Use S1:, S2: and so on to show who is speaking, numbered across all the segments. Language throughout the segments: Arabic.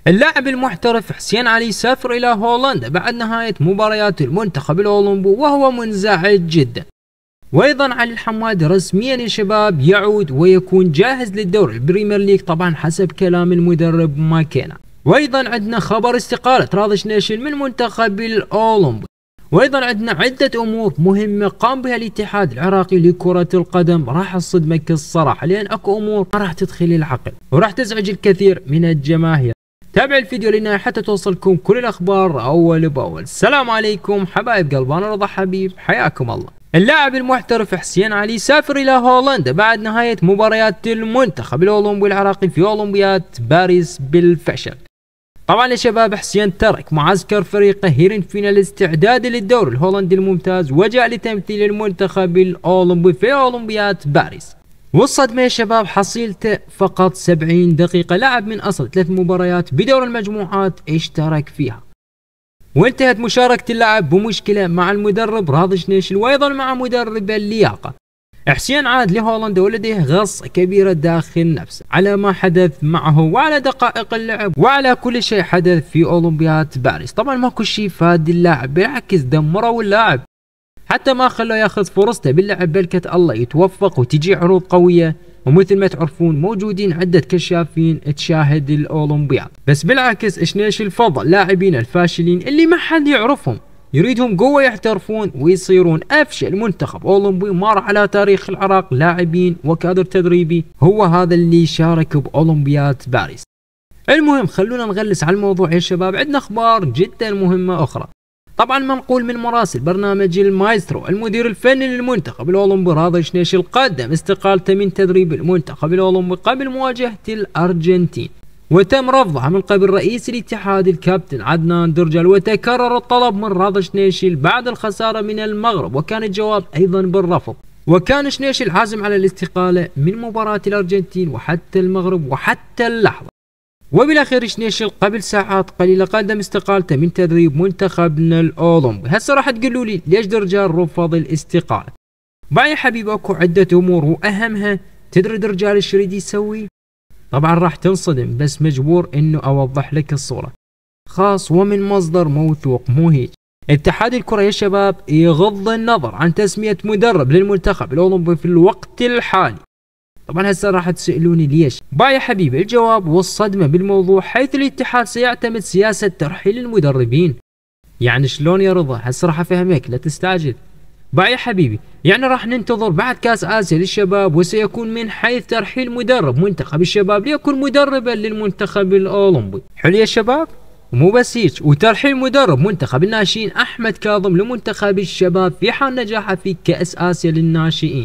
S1: اللاعب المحترف حسين علي سافر إلى هولندا بعد نهاية مباريات المنتخب الأولمبي وهو منزعج جدا. وأيضا علي الحمادي رسميا يا شباب يعود ويكون جاهز للدوري البريمير ليج طبعا حسب كلام المدرب ماكينا. وأيضا عندنا خبر استقالة راضي شنيشل من منتخب الأولمبي. وأيضا عندنا عدة أمور مهمة قام بها الاتحاد العراقي لكرة القدم راح تصدمك الصراحة، لأن أكو أمور ما راح تدخل العقل وراح تزعج الكثير من الجماهير. تابع الفيديو للنهاية حتى توصلكم كل الأخبار أول بأول. السلام عليكم حبايب قلب، أنا رضا حبيب، حياكم الله. اللاعب المحترف حسين علي سافر إلى هولندا بعد نهاية مباريات المنتخب الأولمبي العراقي في أولمبياد باريس بالفشل. طبعا يا شباب حسين ترك معسكر فريقه هيرنفين الاستعداد للدوري الهولندي الممتاز وجاء لتمثيل المنتخب الأولمبي في أولمبياد باريس. والصدمة يا شباب حصيلته فقط 70 دقيقة، لعب من أصل 3 مباريات بدور المجموعات اشترك فيها، وانتهت مشاركة اللاعب بمشكلة مع المدرب راضي شنيشل وأيضا مع مدرب اللياقة. حسين عاد لهولندا ولديه غصة كبيرة داخل نفسه على ما حدث معه وعلى دقائق اللعب وعلى كل شيء حدث في أولمبياد باريس. طبعا ماكو شيء فاد اللاعب، بالعكس دمروا اللاعب، حتى ما خلوه ياخذ فرصته باللعب، بلكة الله يتوفق وتجي عروض قوية. ومثل ما تعرفون موجودين عدة كشافين تشاهد الأولمبياد، بس بالعكس شنيشل فضل لاعبين الفاشلين اللي ما حد يعرفهم يريدهم قوة يحترفون ويصيرون أفشل منتخب أولمبي مر على تاريخ العراق لاعبين وكادر تدريبي هو هذا اللي شارك بأولمبياد باريس. المهم خلونا نغلس على الموضوع يا شباب، عندنا أخبار جدا مهمة أخرى. طبعا منقول من مراسل برنامج المايسترو المدير الفني للمنتخب الأولمبي راضي شنيشل قدم استقالته من تدريب المنتخب الأولمبي قبل مواجهة الأرجنتين، وتم رفضها من قبل رئيس الاتحاد الكابتن عدنان درجال، وتكرر الطلب من راضي شنيشل بعد الخسارة من المغرب وكان الجواب أيضا بالرفض. وكان شنيشل عازم على الاستقالة من مباراة الأرجنتين وحتى المغرب وحتى اللحظة. وبالاخير شنيشل قبل ساعات قليله قدم استقالته من تدريب منتخبنا الاولمبي. هسه راح تقولوا لي ليش درجال رفض الاستقاله؟ بقى يا حبيبي اكو عده امور واهمها تدري درجال ايش يريد يسوي؟ طبعا راح تنصدم بس مجبور انه اوضح لك الصوره، خاص ومن مصدر موثوق مو هيك. اتحاد الكره يا شباب يغض النظر عن تسميه مدرب للمنتخب الاولمبي في الوقت الحالي. طبعا هسه راح تسألوني ليش؟ باي يا حبيبي الجواب والصدمة بالموضوع حيث الاتحاد سيعتمد سياسة ترحيل المدربين. يعني شلون يا رضا؟ هسه راح افهمك لا تستعجل. باي يا حبيبي يعني راح ننتظر بعد كاس اسيا للشباب وسيكون من حيث ترحيل مدرب منتخب الشباب ليكون مدربا للمنتخب الاولمبي. حلو يا شباب؟ ومو بس هيك، وترحيل مدرب منتخب الناشئين احمد كاظم لمنتخب الشباب في حال نجاحه في كاس اسيا للناشئين.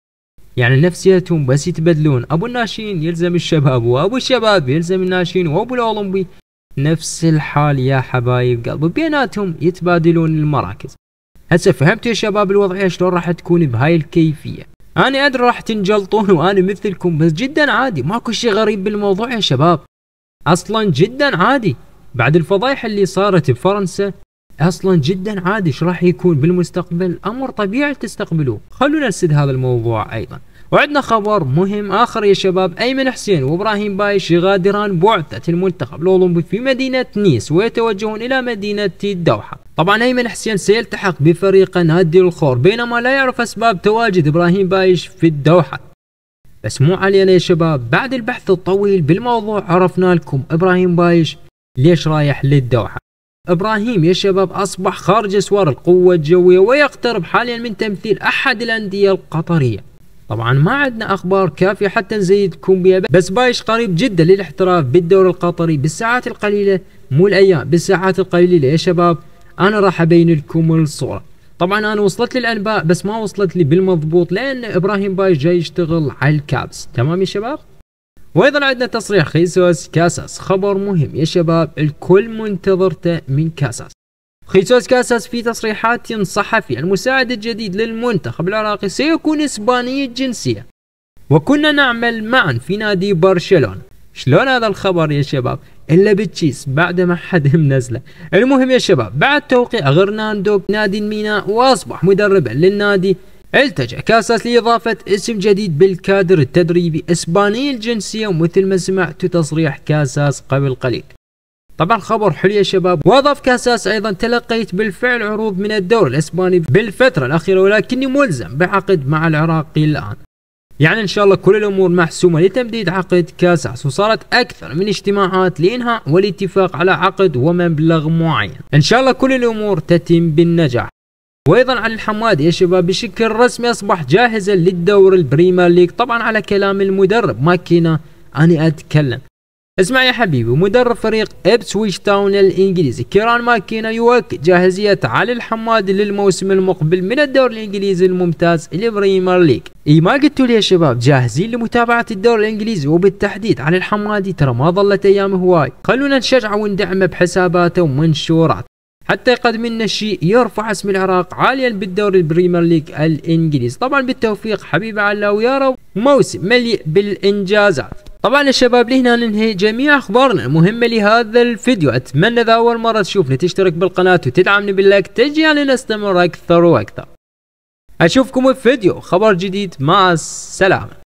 S1: يعني نفسيتهم بس يتبدلون، ابو الناشئين يلزم الشباب وابو الشباب يلزم الناشئين وابو الاولمبي نفس الحال يا حبايب قلبي، بيناتهم يتبادلون المراكز. هسه فهمتوا يا شباب الوضعيه شلون راح تكون بهاي الكيفيه؟ انا ادري راح تنجلطون وانا مثلكم، بس جدا عادي، ماكو شيء غريب بالموضوع يا شباب، اصلا جدا عادي. بعد الفضايح اللي صارت بفرنسا اصلا جدا عادي. ايش راح يكون بالمستقبل؟ امر طبيعي تستقبلوه. خلونا نسد هذا الموضوع ايضا. وعندنا خبر مهم اخر يا شباب، ايمن حسين وابراهيم بايش يغادران بعثة المنتخب الاولمبي في مدينة نيس ويتوجهون الى مدينة الدوحة. طبعا ايمن حسين سيلتحق بفريق نادي الخور، بينما لا يعرف اسباب تواجد ابراهيم بايش في الدوحة. بس مو علينا يا شباب، بعد البحث الطويل بالموضوع عرفنا لكم ابراهيم بايش ليش رايح للدوحة. ابراهيم يا شباب اصبح خارج اسوار القوة الجوية ويقترب حاليا من تمثيل احد الاندية القطرية. طبعا ما عندنا اخبار كافية حتى نزيدكم بها، بس بايش قريب جدا للاحتراف بالدوري القطري بالساعات القليلة، مو الايام، بالساعات القليلة يا شباب انا راح ابين لكم الصورة. طبعا انا وصلت لي الانباء بس ما وصلت لي بالمضبوط لان ابراهيم بايش جاي يشتغل على الكابس. تمام يا شباب؟ وايضا عندنا تصريح خيسوس كاساس، خبر مهم يا شباب الكل منتظرته من كاساس. خيسوس كاساس في تصريحات صحفية المساعد الجديد للمنتخب العراقي سيكون اسباني الجنسية وكنا نعمل معا في نادي برشلونة. شلون هذا الخبر يا شباب؟ الا بالتشيس بعد ما حد منزله. المهم يا شباب بعد توقيع غرناندو نادي الميناء واصبح مدربا للنادي، التجأ كاساس لإضافة اسم جديد بالكادر التدريبي اسباني الجنسية، ومثل ما سمعتوا تصريح كاساس قبل قليل طبعا خبر حلو يا شباب. واضاف كاساس ايضا تلقيت بالفعل عروض من الدوري الاسباني بالفتره الاخيره ولكني ملزم بعقد مع العراقي الان. يعني ان شاء الله كل الامور محسومه لتمديد عقد كاساس، وصارت اكثر من اجتماعات لانهاء والاتفاق على عقد ومبلغ معين. ان شاء الله كل الامور تتم بالنجاح. وايضا علي الحمادي يا شباب بشكل رسمي اصبح جاهزا للدور البريمير ليج، طبعا على كلام المدرب ما كنا اني اتكلم. اسمع يا حبيبي، مدرب فريق ابسويتش تاون الانجليزي كيران ماكينا يؤكد جاهزية علي الحمادي للموسم المقبل من الدوري الانجليزي الممتاز البريمير ليج. ما قلتوا لي يا شباب جاهزين لمتابعة الدوري الانجليزي وبالتحديد علي الحمادي؟ ترى ما ظلت ايام هواي، خلونا نشجعه وندعمه بحساباته ومنشورات حتى يقدم لنا شيء يرفع اسم العراق عاليا بالدوري البريمير ليج الانجليزي. طبعا بالتوفيق حبيبي علا، ويا رب موسم مليء بالانجازات. طبعا يا شباب لهنا ننهي جميع اخبارنا المهمه لهذا الفيديو. اتمنى اذا اول مره تشوفني تشترك بالقناه وتدعمني باللايك تشجعني نستمر اكثر واكثر. اشوفكم في فيديو خبر جديد، مع السلامه.